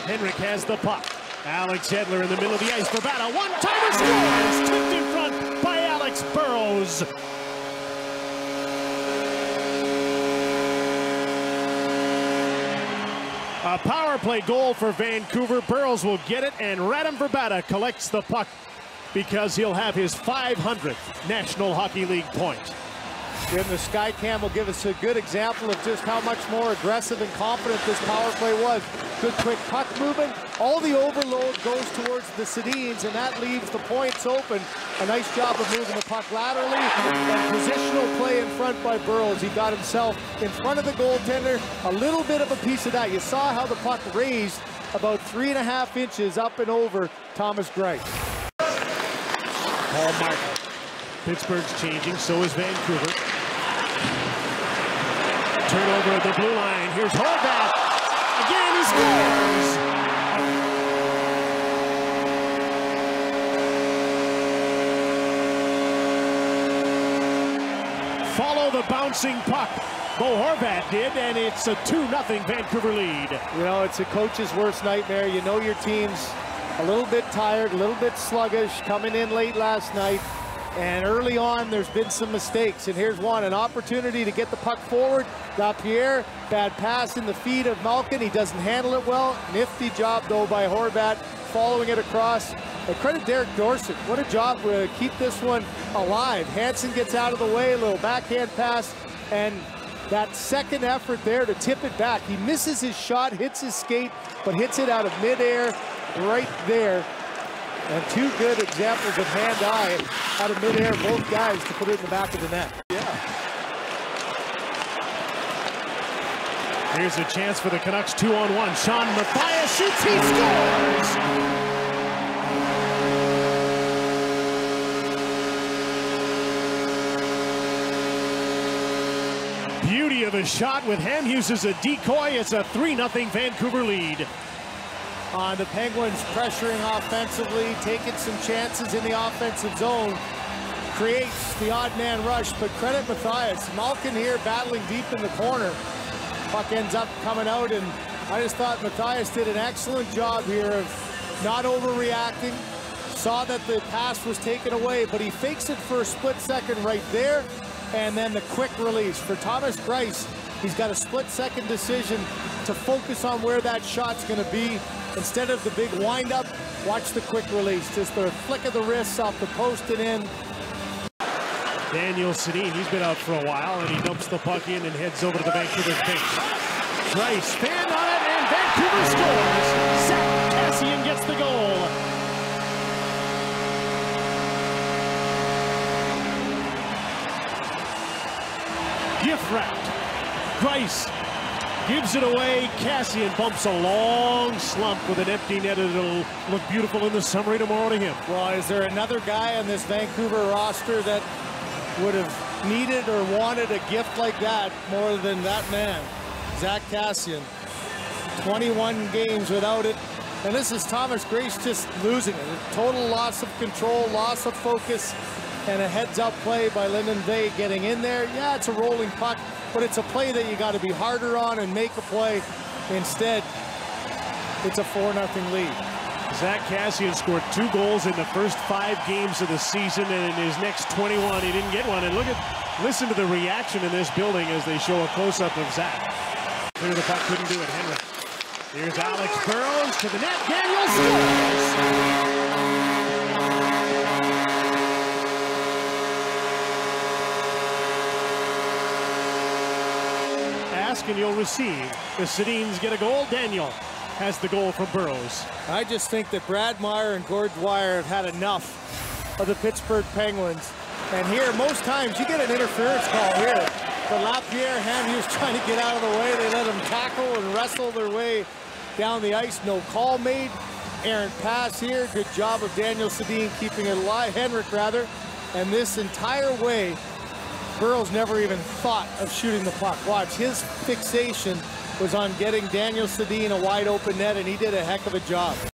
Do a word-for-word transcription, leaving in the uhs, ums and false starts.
Henrik has the puck. Alex Edler in the middle of the ice. Vrbata, one-timer scores! Tipped in front by Alex Burrows. A power play goal for Vancouver. Burrows will get it, and Radim Vrbata collects the puck because he'll have his five hundredth National Hockey League point. And the Skycam will give us a good example of just how much more aggressive and confident this power play was. Good quick puck movement. All the overload goes towards the Sedins, and that leaves the points open. A nice job of moving the puck laterally, and positional play in front by Burrows. He got himself in front of the goaltender. A little bit of a piece of that. You saw how the puck raised about three and a half inches up and over Thomas Greiss. Paul Martin. Pittsburgh's changing, so is Vancouver. Turnover at the blue line. Here's Horvat. Again, he scores. Follow the bouncing puck. Bo Horvat did, and it's a two nothing Vancouver lead. You know, it's a coach's worst nightmare. You know your team's a little bit tired, a little bit sluggish, coming in late last night. And early on, there's been some mistakes. And here's one, an opportunity to get the puck forward. Lapierre, bad pass in the feet of Malkin. He doesn't handle it well. Nifty job, though, by Horvat, following it across. And credit Derek Dorsett. What a job to keep this one alive. Hansen gets out of the way, a little backhand pass. And that second effort there to tip it back. He misses his shot, hits his skate, but hits it out of midair right there. And two good examples of hand-eye out of midair, both guys to put it in the back of the net. Yeah. Here's a chance for the Canucks, two on one. Sean Matthias shoots, he scores! Beauty of a shot with Hamhuis as a decoy. It's a three nothing Vancouver lead. On the Penguins pressuring offensively, taking some chances in the offensive zone, creates the odd man rush, but credit Matthias. Malkin here battling deep in the corner. Puck ends up coming out, and I just thought Matthias did an excellent job here of not overreacting. Saw that the pass was taken away, but he fakes it for a split second right there, and then the quick release. For Thomas Greiss, he's got a split second decision to focus on where that shot's gonna be. Instead of the big windup, watch the quick release. Just the flick of the wrists off the post and in. Daniel Sedin, he's been out for a while, and he dumps the puck in and heads over to the Vancouver bench. Greiss, stand on it, and Vancouver scores! Zach Kassian gets the goal. Gift wrapped. Greiss gives it away. Kassian bumps a long slump with an empty net. It'll look beautiful in the summary tomorrow to him. Well, is there another guy on this Vancouver roster that would have needed or wanted a gift like that more than that man? Zach Kassian. twenty-one games without it. And this is Thomas Greiss just losing it. A total loss of control, loss of focus, and a heads-up play by Lyndon Vay getting in there. Yeah, it's a rolling puck, but it's a play that you got to be harder on and make a play. Instead, it's a four nothing lead. Zach Kassian scored two goals in the first five games of the season, and in his next twenty-one, he didn't get one. And look at, listen to the reaction in this building as they show a close-up of Zach. Clear the puck, couldn't do it. Henrik. Here's Alex Burrows to the net. Daniel scores! And you'll receive. The Sedins get a goal. Daniel has the goal from Burrows. I just think that Brad Meyer and Gord Dwyer have had enough of the Pittsburgh Penguins. And here, most times, you get an interference call here. But Lapierre, Hamhuis trying to get out of the way. They let him tackle and wrestle their way down the ice. No call made. Errant pass here. Good job of Daniel Sedin keeping it alive. Henrik, rather. And this entire way, Burrows never even thought of shooting the puck. Watch, his fixation was on getting Daniel Sedin a wide open net, and he did a heck of a job.